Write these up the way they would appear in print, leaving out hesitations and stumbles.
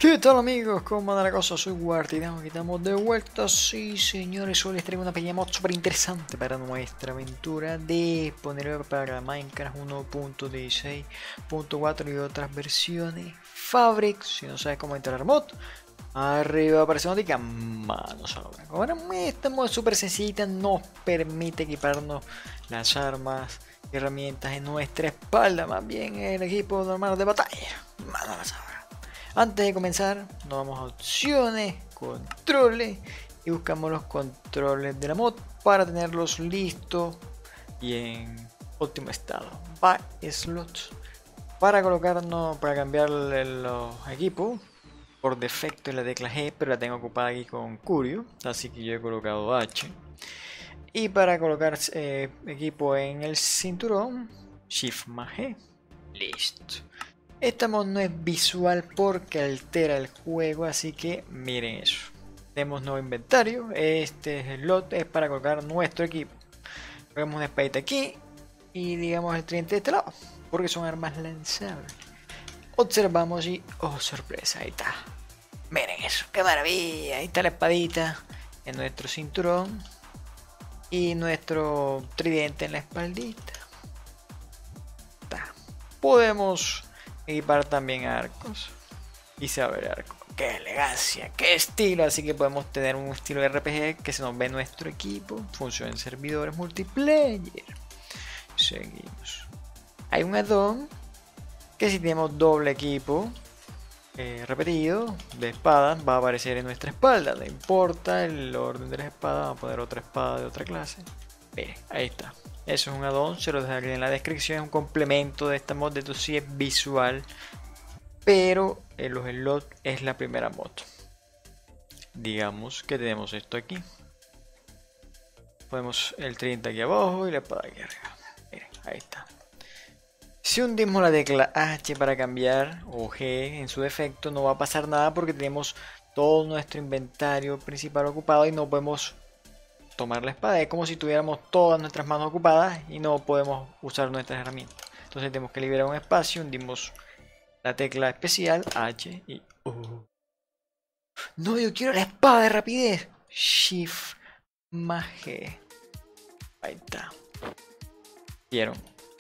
¿Qué tal amigos? ¿Cómo anda la cosa? Soy Guardián, aquí estamos de vuelta. Sí señores, hoy les traigo una pequeña mod súper interesante para nuestra aventura disponible para Minecraft 1.16.4 y otras versiones. Fabric, si no sabes cómo entrar mod, arriba aparece una notica, manos a la obra. Ahora esta mod súper sencillita nos permite equiparnos las armas y herramientas en nuestra espalda, más bien el equipo normal de batalla. Manos a la obra. Antes de comenzar, nos vamos a opciones, controles y buscamos los controles de la mod para tenerlos listos y en óptimo estado. Back slots para colocarnos, para cambiar los equipos. Por defecto es la tecla G, pero la tengo ocupada aquí con Curio, así que yo he colocado H. Y para colocar equipo en el cinturón, Shift más G. Listo. Esta mod no es visual porque altera el juego, así que miren eso. Tenemos nuevo inventario. Este slot es para colocar nuestro equipo. Ponemos una espadita aquí y digamos el tridente de este lado, porque son armas lanzables. Observamos y oh sorpresa, ahí está. Miren eso, qué maravilla. Ahí está la espadita en nuestro cinturón y nuestro tridente en la espaldita. Podemos equipar también arcos y saber arco. ¡Qué elegancia! ¡Qué estilo! Así que podemos tener un estilo de RPG que se nos ve en nuestro equipo. Funciona en servidores multiplayer. Seguimos. Hay un add-on que si tenemos doble equipo repetido de espadas va a aparecer en nuestra espalda. No importa el orden de las espadas, vamos a poner otra espada de otra clase. Miren, ahí está. Eso es un add-on, se lo dejaré en la descripción, es un complemento de esta mod, esto sí es visual, pero en los slots es la primera mod. Digamos que tenemos esto aquí. Ponemos el 30 aquí abajo y la espada aquí arriba. Miren, ahí está. Si hundimos la tecla H para cambiar, o G en su defecto, no va a pasar nada porque tenemos todo nuestro inventario principal ocupado y no podemos tomar la espada. Es como si tuviéramos todas nuestras manos ocupadas y no podemos usar nuestras herramientas. Entonces tenemos que liberar un espacio, hundimos la tecla especial H y no, yo quiero la espada de rapidez. Shift más G. Ahí está. ¿Vieron?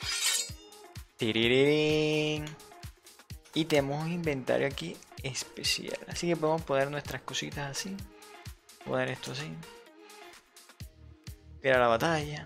Tiririrín. Y tenemos un inventario aquí especial, así que podemos poner nuestras cositas así, poner esto así. Mira la batalla.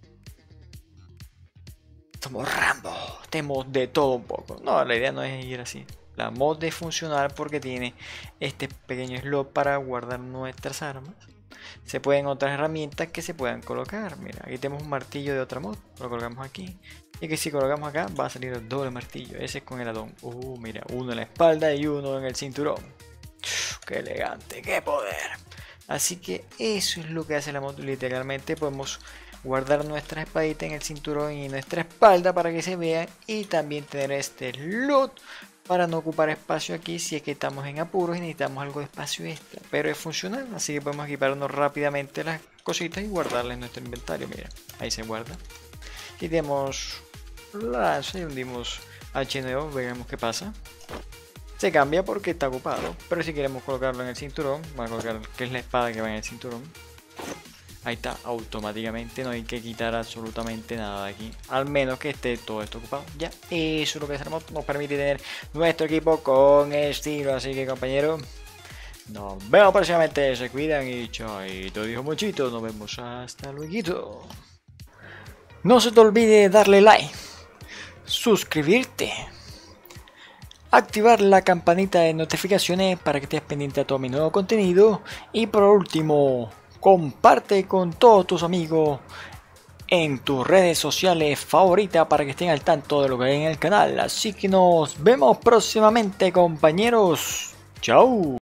Somos Rambo. Tenemos de todo un poco. No, la idea no es ir así. La mod es funcional porque tiene este pequeño slot para guardar nuestras armas. Se pueden otras herramientas que se puedan colocar. Mira, aquí tenemos un martillo de otra mod. Lo colocamos aquí. Y que si colocamos acá va a salir el doble martillo. Ese es con el addon. Mira, uno en la espalda y uno en el cinturón. ¡Qué elegante! ¡Qué poder! Así que eso es lo que hace la mod. Literalmente podemos guardar nuestra espadita en el cinturón y nuestra espalda para que se vea. Y también tener este slot para no ocupar espacio aquí si es que estamos en apuros y necesitamos algo de espacio extra. Pero es funcional, así que podemos equiparnos rápidamente las cositas y guardarlas en nuestro inventario. Mira, ahí se guarda. Y tenemos lanza y hundimos H nuevo, veamos qué pasa. Se cambia porque está ocupado, pero si queremos colocarlo en el cinturón, vamos a colocar que es la espada que va en el cinturón. Ahí está, automáticamente, no hay que quitar absolutamente nada de aquí, al menos que esté todo esto ocupado. Ya, eso es lo que hacemos, nos permite tener nuestro equipo con estilo. Así que compañeros, nos vemos próximamente, se cuidan y chaito, dijo Mochito, nos vemos hasta luego. No se te olvide darle like, suscribirte, activar la campanita de notificaciones para que estés pendiente a todo mi nuevo contenido. Y por último, comparte con todos tus amigos en tus redes sociales favoritas para que estén al tanto de lo que hay en el canal. Así que nos vemos próximamente, compañeros. Chao.